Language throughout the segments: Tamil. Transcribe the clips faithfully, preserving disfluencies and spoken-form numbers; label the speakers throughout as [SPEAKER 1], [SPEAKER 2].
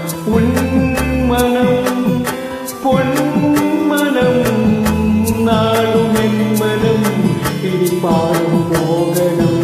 [SPEAKER 1] உன் மனம் பொன் மனம் நாளும் என் மனம் இனி பாடும் மோகனம்.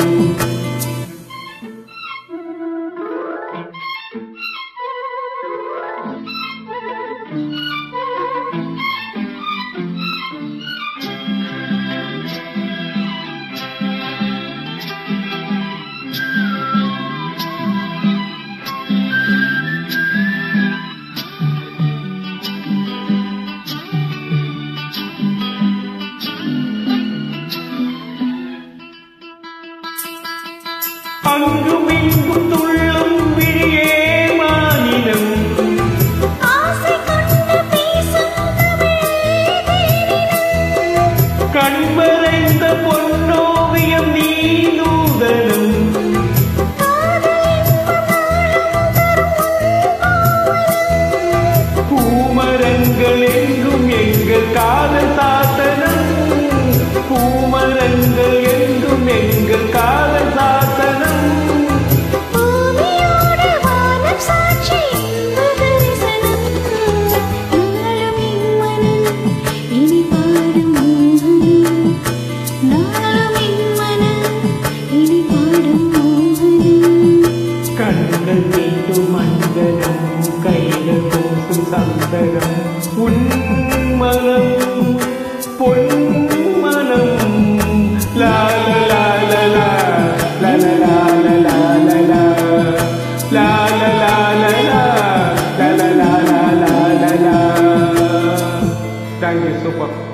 [SPEAKER 1] அங்கும் இங்கும் துள்ளும் விழியே மாநிலம்
[SPEAKER 2] ஆசை கொண்டு பேசும்
[SPEAKER 1] கண்மறைந்த பொன்னோவியம் நீ நூதனம் பூமரங்கள் எங்கும் எங்கள் காதல் சாசனம் பூமரங்கள் எங்கும் எங்கள் காதல் சாசனம். கண்கள் மீண்டும் மந்தனம் கைகள் போசும் சந்தனம் உன் மனம் பொன் மனம் லா லா லா லா லா லா லா லா லா லா லா லா லா லா லா லா லா லா லா. Thank you, super.